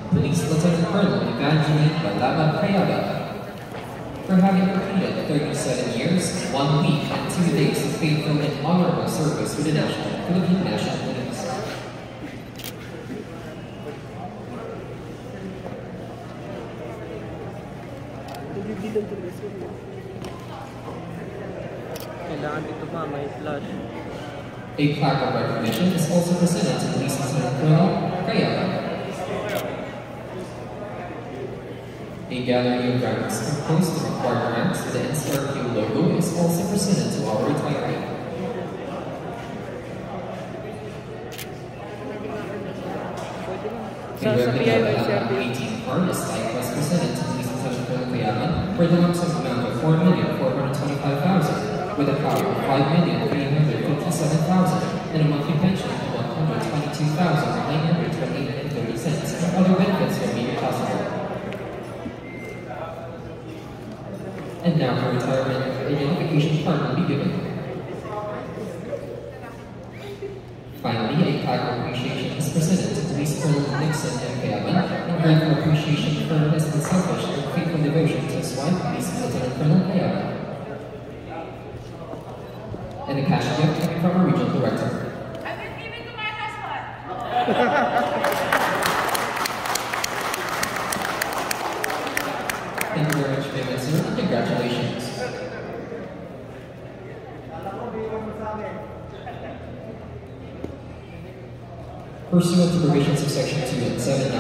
Police Lieutenant Colonel Evangeline Balaba Kayaga, for having completed 37 years, 1 week, and 2 days of faithful and honorable service with the Philippine National Police. A plaque of recognition is also presented to Police Lieutenant Colonel Kayaga. A gallery of ranks composed of required ranks with the NCRQ logo is also presented to our retiree. A replica of the 18 card is likewise presented to Police Lieutenant Colonel Kayaga for the lump sum amount of 4,425,000 with a power of 5,357,000 and a monthly pension of 122,928.30 and other benefits will be possible. And now for retirement, an identification card will be given. Finally, a plaque of appreciation is presented to Police Colonel Nixon M. Kayaman, and grateful appreciation for his unselfish and faithful devotion to his wife, Police Lieutenant Colonel Kayaman. And a cash gift coming from our regional director. I will give it to my husband. Thank you very much, Ma'am, sir, and congratulations. Pursuant to provisions of Section 2 and 7